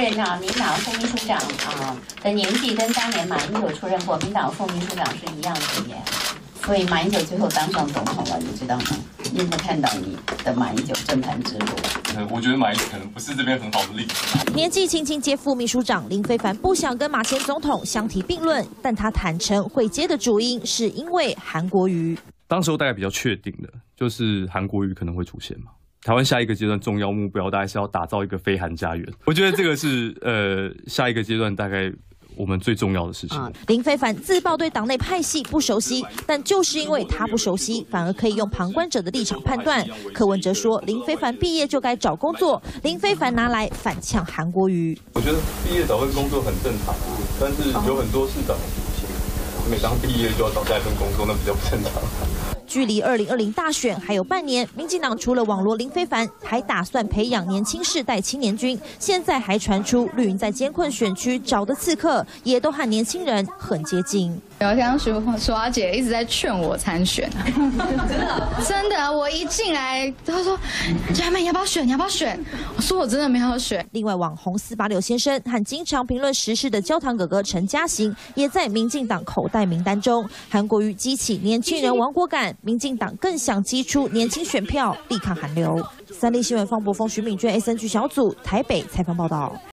任民党副秘书长的年纪跟当年马英九出任国民党副秘书长是一样的耶。所以马英九最后当上总统了，你知道吗？你有没有看到你的马英九政坛之路？ 我觉得马英九可能不是这边很好的例子。 年纪轻轻接副秘书长林飞帆不想跟马前总统相提并论，但他坦诚会接的主因是因为韩国瑜。 当时候大概比较确定的就是韩国瑜可能会出现嘛。台湾下一个阶段重要目标大概是要打造一个非韩家园，我觉得这个是下一个阶段大概我们最重要的事情。 林飞帆自曝对党内派系不熟悉，但就是因为他不熟悉，反而可以用旁观者的立场判断。柯文哲说，林飞帆毕业就该找工作，林飞帆拿来反呛韩国瑜。 我觉得毕业找份工作很正常，但是有很多市长每当毕业就要找下一份工作，那比较不正常。 距离2020大选还有半年，民进党除了网罗林飞帆，还打算培养年轻世代青年军。现在还传出绿营在艰困选区找的刺客，也都和年轻人很接近。 有像淑华姐一直在劝我参选，真的，我一进来，她说：“佳妹，你要不要选？你要不要选？”我说：“我真的没有选。” 另外，网红486先生和经常评论时事的焦糖哥哥陈嘉行，也在民进党口袋名单中。韩国瑜激起年轻人亡国感，民进党更想激出年轻选票，力抗韩流。三立新闻方博峰、徐敏娟 SNG 小组台北采访报道。